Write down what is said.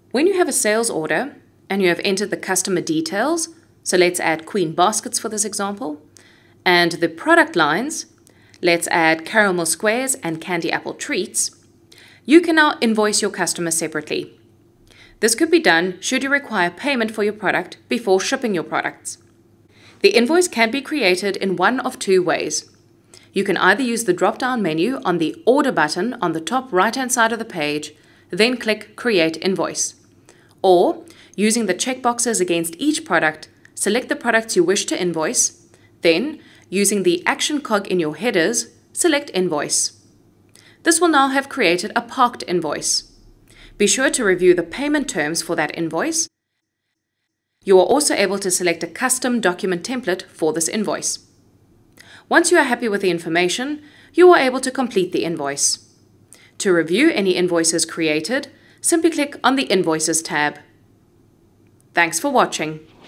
When you have a sales order and you have entered the customer details, so let's add Queen baskets for this example, and the product lines, let's add caramel squares and candy apple treats, you can now invoice your customer separately. This could be done should you require payment for your product before shipping your products. The invoice can be created in one of two ways. You can either use the drop-down menu on the Order button on the top right-hand side of the page, then click Create Invoice. Or, using the checkboxes against each product, select the products you wish to invoice, then, using the action cog in your headers, select Invoice. This will now have created a parked invoice. Be sure to review the payment terms for that invoice. You are also able to select a custom document template for this invoice. Once you are happy with the information, you are able to complete the invoice. To review any invoices created, simply click on the Invoices tab. Thanks for watching.